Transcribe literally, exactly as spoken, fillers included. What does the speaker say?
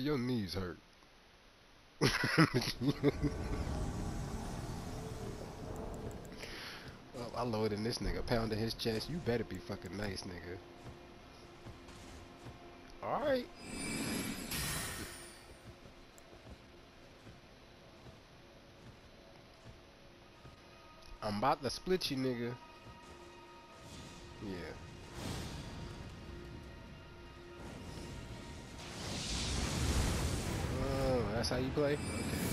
Your knees hurt. Well, I loaded this nigga, pounding his chest. You better be fucking nice, nigga. Alright. I'm about to split you, nigga. Yeah. Oh, that's how you play? Okay.